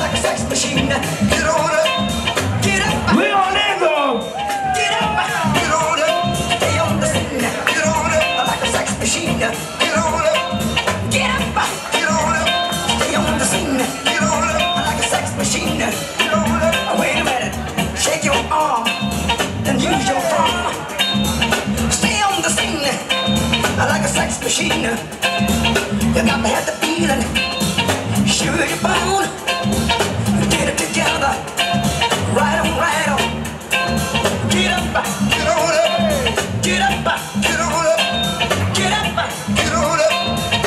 like a sex machine. Get on up, get up. Leon Endo. Get up, get on up. Stay on the scene. Get on up like a sex machine. Get on up, get up, get on up. Stay on the scene. Get on up like a sex machine. Get on up. Wait a minute, shake your arm, then use your palm. Stay on the scene like a sex machine. You got to have the feeling. Sure you're bound. Get it together. Right on, right on. Get up, get on up. Get up, get on up. Get up, get on up.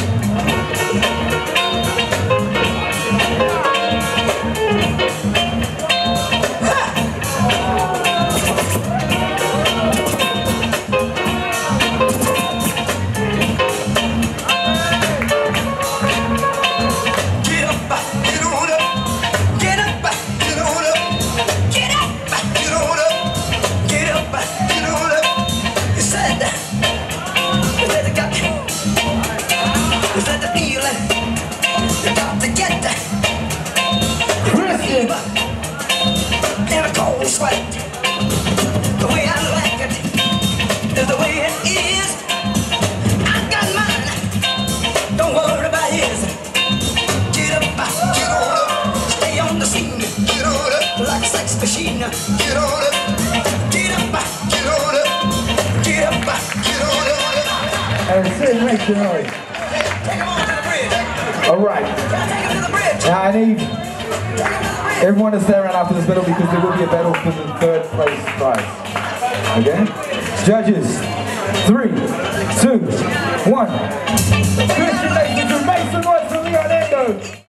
Sweat. The way I like it is the way it is. I got mine. Don't worry about his. Get up, get on up. Stay on the scene. Get on up like a sex machine. Get on up. Get up, get on up. Get up, get on up. And sit next to me. Take him on to the bridge. All right. Take him to the bridge. Now I need everyone to stay around after this battle because there will be a battle for the third place prize. Okay? Judges, 3, 2, 1. Congratulations to Mason Royce from Leon Endo.